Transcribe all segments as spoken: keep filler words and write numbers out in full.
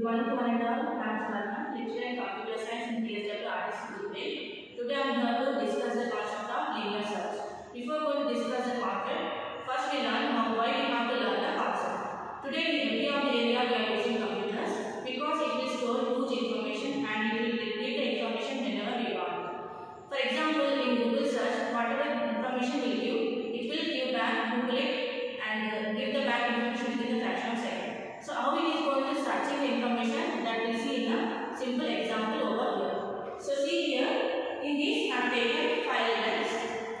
Good morning to one and all. I am N.Swarna, lecturer in computer science in P S W R T C today. Today I am here to discuss the concept of linear search. Before going to discuss the concept, first we learn how why we have to learn the concept. Today in every of the area we are using computers because it will store huge information and it will retrieve the information whenever we want. For example, in Google search, whatever information we give, it will give back, Google it and uh, give the back information within the fraction of second. So how it is going to searching the information that we see in a simple example over here. So see here, in this I have taken five elements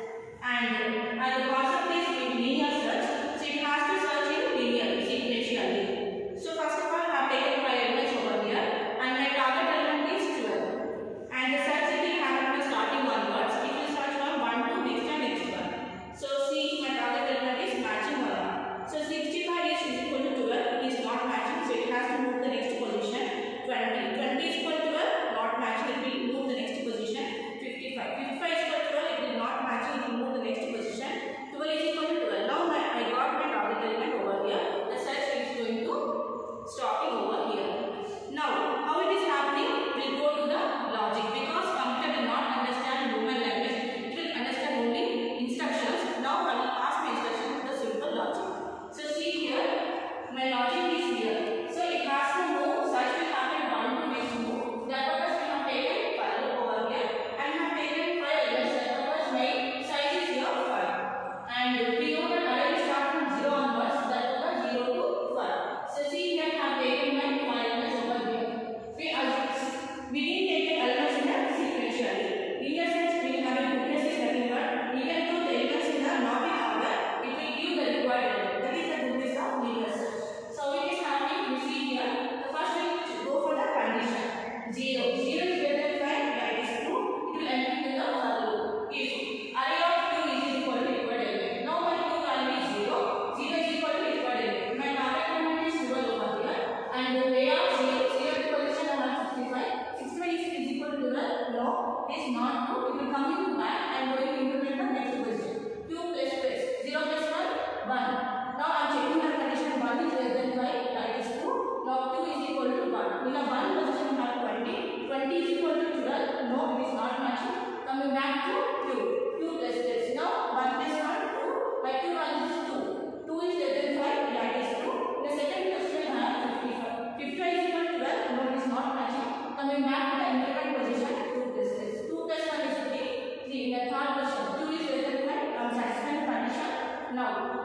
and, and the concept is in linear search. So it has to search in linear sequentially. So first of all I have taken five elements over here and my target element is twelve. And the search it will happen by starting onwards. It will search from one to next and next one. So see my target element is matching one. So sixty-five is equal to twelve. It is not matching, so it has to move the next position. twenty. twenty is equal to twelve, not matching, it will move the next position. fifty-five. fifty-five is equal to twelve, it will not matching, it will move the next position. twelve is equal to twelve. Now my, I got my target element over here. The search is going to stopping over here. Now, how it is happening? We will go to the logic because computer will not understand human language. It will understand only instructions. Now I will pass my instructions to the simple logic. So see here, my logic is here. So it has to move, search will happen one to next move. That purpose we have taken five over here and have taken five elements. That purpose my size is here five. And we know that array will start from zero onwards. That purpose zero to five. So see here I have taken my five elements over here. We, we didn't take the elements in the sequentially. Linear search we have a goodness is nothing but even though the elements in the not in order, it will give the required element. That is the goodness of linear search. So it is happening, you see here, the first we will go for the condition. zero. zero is greater than five, that is true. It will enter into the for loop. If array of two is equal to required element. Now my two value is zero. zero is equal to required element. My target element is twelve over here. And the way of zero, zero to position I have sixty-five. sixty-five is equal to twelve. No, it is not true. It will come into back and going to implement the next position. two plus plus. zero plus one, one. Now I am checking the condition one is less than five, that is true. Now two is equal to one. In a one position we have twenty. twenty is equal to twelve. No, it is not matching. Coming back to two. two plus plus. Now one plus one, two. My two value is two. two is less than five, that is true. In the second question I have fifty-five. fifty-five is equal to twelve. No, it is not matching. Coming back to the increment position, two plus plus. two plus one is three. three. In the third question, two is less than five. I am satisfying the condition. Now